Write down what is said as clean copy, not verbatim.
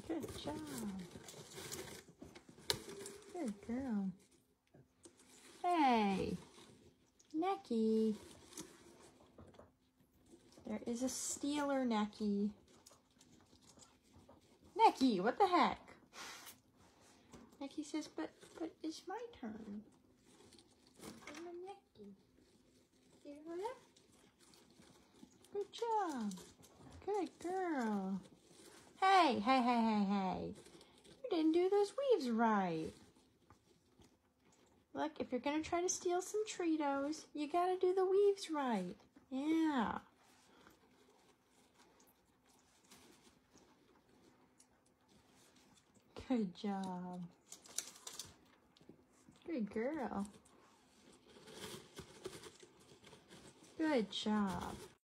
Good job. Good girl. Hey, Necky. There is a Steeler Necky. Necky, what the heck? Necky says, but it's my turn. I'm a Necky. You hear that? Good job. Good girl. Hey, hey, hey, hey, hey. You didn't do those weaves right. Look, if you're going to try to steal some Treatos, you got to do the weaves right. Yeah. Good job. Good girl. Good job.